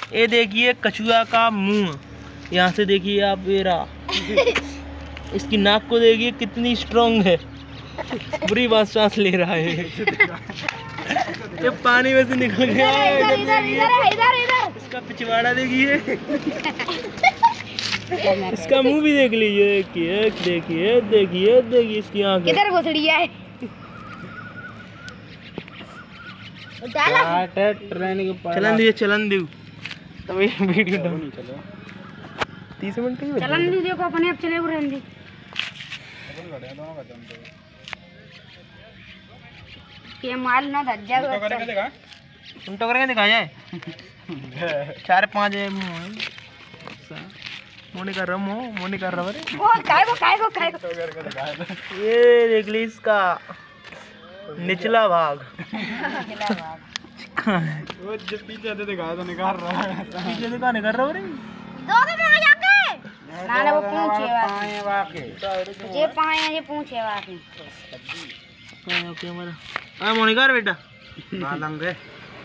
ये देखिए कछुआ का मुंह, यहाँ से देखिए आप मेरा इसकी नाक को देखिए कितनी स्ट्रांग है, बुरी बात सांस ले रहा है। ये पानी में से निकल गया है। इधर इसका पिछवाड़ा देखिए, इसका मुंह भी देख लीजिए। देखिए देखिए देखिए देखिए इसकी आँख किधर घुसड़ी है। चलन दो तभी वीडियो डाउन चलो 30 मिनट की चलन दो, देखो अपने आप चले रहने ये माल ना धज जाएगा। उल्टा करके दिखा जाए। 4-5 मोनी कर रहा हूँ, मोनी कर रहा है। वो काय को ये देख ली इसका निचला भाग। वो जो पीछे से दिखाया तो निकाल रहा है, पीछे से कहाँ निकाल रहा है? दो में आ जाके ना वो पूछे पाए वाके ये पाए ये पूछे वाके ओके हमारा आ मोनी कर बेटा मालंग है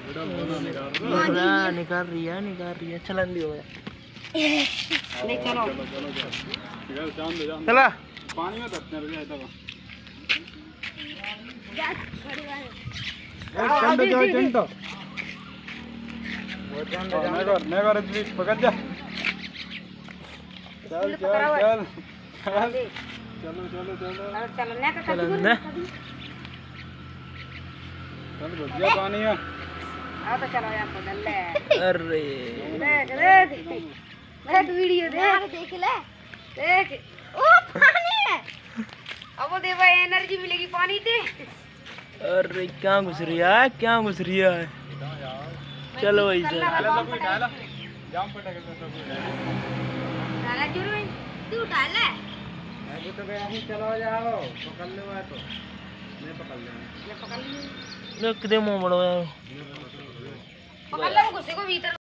निकाल रही है चलन दी हो गया। ले चलो चला पानी में तपने लगे तब चंद जाओ चंद वो चंद नेगर प्लीज पकड़ जा। चल चल चल चलो चलो चलो चलने का चलन चल भैया पानी है। आओ तो चलो यार बदल ले। अरे देख वीडियो देख ले देख ओ पानी है। अब वो देखो एनर्जी मिलेगी पानी से। अरे क्या घुस रही है चलो भाई डाला जाम पटक डाला जोर में तू डाला अभी तो गया ही चलो जाओ पकड़ लो तो मैं पकड़ लूंगा कितने मुंह बड़ो यार पकड़ लो गुस्से को भीतर।